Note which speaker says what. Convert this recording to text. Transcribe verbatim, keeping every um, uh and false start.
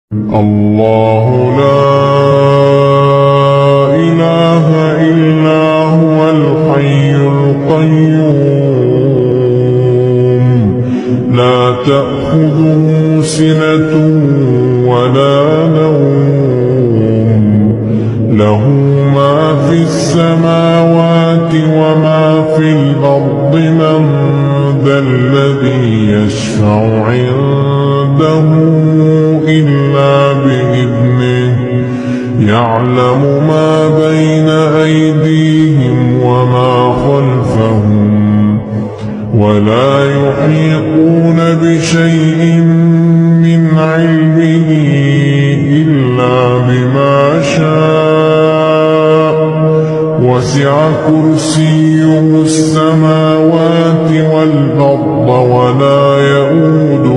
Speaker 1: الله لا إله إلا هو الحي القيوم لا تأخذه سنة ولا نوم له ما في السماوات وما في الأرض من ذا الذي يشفع عنده إلا بإذنه يعلم ما بين أيديهم وما خلفهم ولا يحيطون بشيء من علمه إلا بما شاء وسع كرسيه السماوات والأرض ولا يئوده